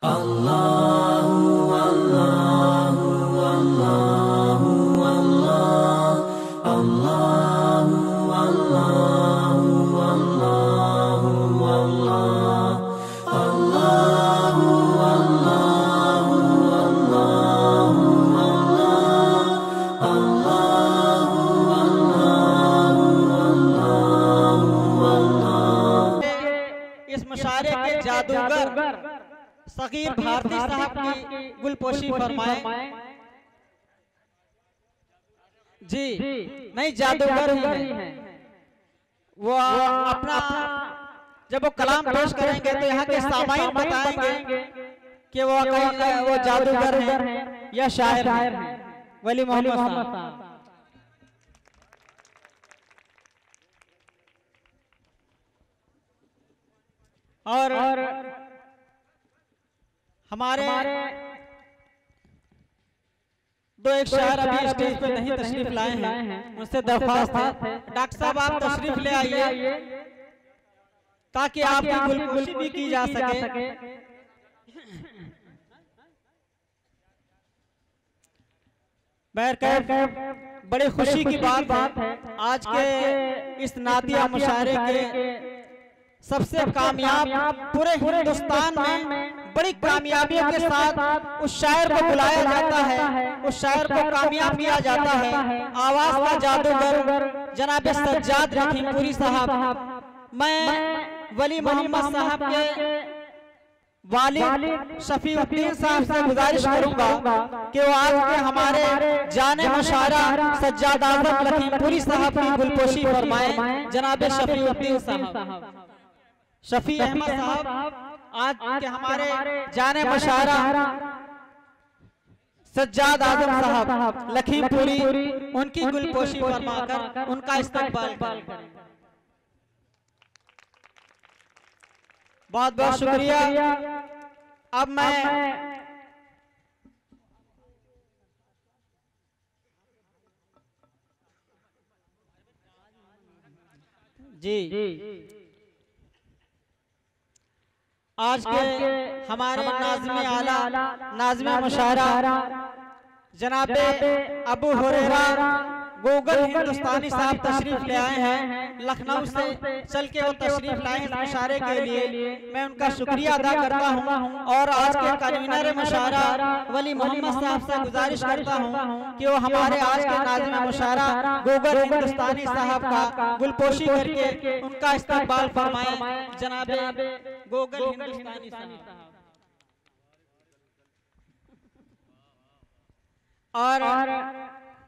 जादूगर सगीर भारती साहब की गुलपोशी फरमाए। जी नहीं, जादूगर ही है वो। अपना जब वो कलाम पेश करेंगे तो यहाँ के सामाईन बताएंगे कि वो जादूगर हैं या शायर हैं। वली मोहम्मद साहब। और हमारे दो एक शायर अभी स्टेज पे नहीं तशरीफ लाए हैं, उनसे दरख्वास्त है डॉक्टर साहब आप तशरीफ ले आइए ताकि आपकी गुलपोशी भी की जा सके। बड़ी खुशी की बात है आज के इस नातिया मुशायरे के सबसे कामयाब पूरे हिंदुस्तान में बड़ी कामयाबियों के साथ उस शायर को बुलाया जाता है, उस शायर को कामयाब किया जाता है। आवाज का जादूगर जनाब सज्जाद लखीमपुरी साहब। मैं वली मोहम्मद साहब के वालिद शफीउद्दीन साहब से गुजारिश करूंगा कि वो आज के हमारे जाने मुशायरा सज्जाद आजम लखीमपुरी साहब की गुलपोशी फरमाए। जनाब शफीउद्दीन साहब, शफी अहमद साहब आज के हमारे जाने मुशायरा सज्जाद आजम साहब लखीमपुरी, उनकी गुलपोशी फरमाकर उनका इस्तकबाल करें। बहुत बहुत शुक्रिया। अब मैं जी आज के हमारे नाज़िम आला नाज़िम मुशायरा जनाब अबू हुरैरा गूगल हिंदुस्तानी साहब तशरीफ ले आए हैं। लखनऊ से चल के वो तशरीफ लाए इस मुशायरे के लिए, मैं उनका शुक्रिया अदा करता हूं। और आज के कन्वीनर मुशायरा वली मोहम्मद साहब से गुजारिश करता हूं कि वो हमारे आज के नाज़िम मुशायरा गूगल हिंदुस्तानी साहब का गुलपोशी करके उनका इस्तकबाल फरमाएं। जनाब गूगल हिंदुस्तानी साहब। और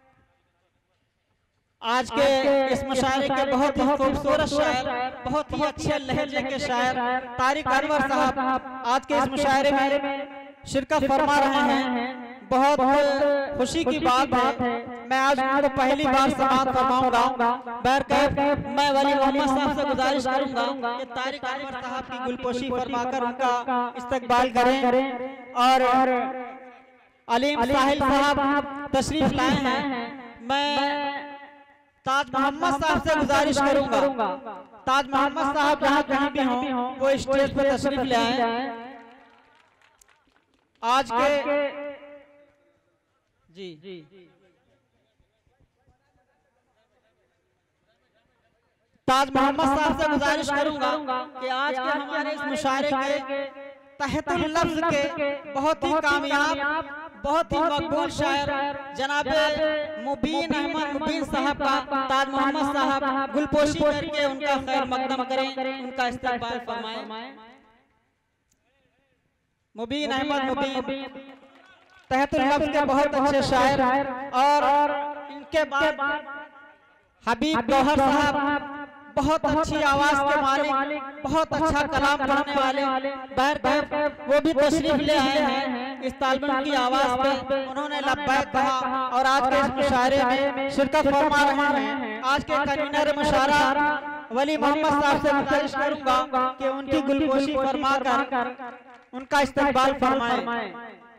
आज के इस मुशायरे के बहुत ही खूबसूरत शायर, बहुत ही अच्छे लहजे के शायर तारिक अनवर साहब आज के इस मुशायरे में शिरकत फरमा रहे हैं। बहुत खुशी की बात है, मैं आज उनको पहली बार समाअत फरमाऊंगा। बहरकैफ मैं वली मोहम्मद साहब से गुजारिश करूंगा कि तारिक अनवर साहब की गुलपोशी फरमाकर उनका इस्तकबाल करें। और अलीम साहिल साहब तशरीफ लाए हैं। मैं ताज मोहम्मद साहब से गुजारिश करूंगा, ताज मोहम्मद साहब जहां कहीं भी हों वो स्टेज पर तशरीफ ले आए। आज के जी ताज मोहम्मद साहब से गुजारिश करूंगा कि आज के हमारे इस मुशायरे के तहतुल लफ्ज के बहुत ही कामयाब, बहुत ही मकबूल शायर जनाब मुबीन अहमद मुबीन साहब का ताज मोहम्मद साहब गुलपोशी करके उनका खैर मकदम करें, उनका इस्तकबाल फरमाएं। मुबीन अहमद मुबीन तहतुल लफ्ज के बहुत अच्छे शायर। और इनके बाद हबीब गौहर साहब बहुत अच्छी आवाज के मालिक, बहुत अच्छा कलाम पढ़ने वाले। बहरकैफ वो भी तशरीफ ले आए हैं इस तालिब की आवाज पे, उन्होंने लब्बैक कहा और आज के इस मुशायरे में शिरकत फरमा रहे हैं। आज के कन्वीनर मुशायरा वली मोहम्मद साहब से गुजारिश करूंगा कि उनकी गुलपोशी फरमाकर उनका इस्तकबाल फरमाएं।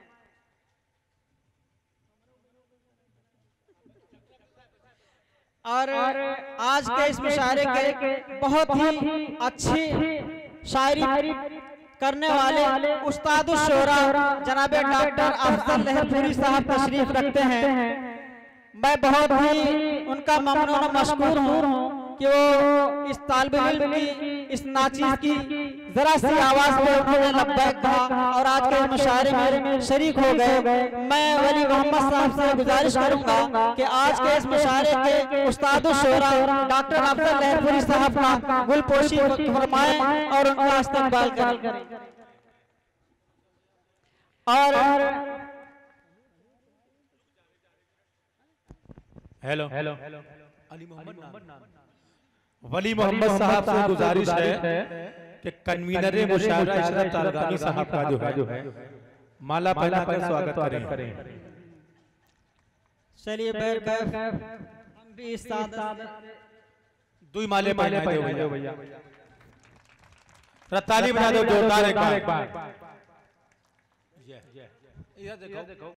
और आज के इस मुशायरे के बहुत ही अच्छी शायरी करने वाले उस्ताद शोरा जनाब डॉक्टर अफजल लहरपुरी साहब तशरीफ रखते हैं। मैं बहुत ही उनका ममनून और मशकूर हूँ कि वो इस तालिब इल्म की, इस नाचीज की जरा सी आवाज पे उन्होंने लब्बैक कहा और आज के मुशायरे में शरीक हो गए। मैं वली मोहम्मद साहब से गुजारिश करूंगा कि आज के इस मुशायरे के उस्ताद शोरा डॉक्टर अफजल लहरपुरी साहब का गुलपोशी फरमाएं और उनका इस्तकबाल करें। और हेलो वली मोहम्मद साहब से गुजारिश है कि कन्वीनर मुशायरा इशरत तारगानी साहब का जो है माला पहनाकर स्वागत करें। चलिए बैठ कर हम भी इस सादत दुई माले पहनाए दो भैया, ताली बजा दो जोरदार एक बार। ये देखो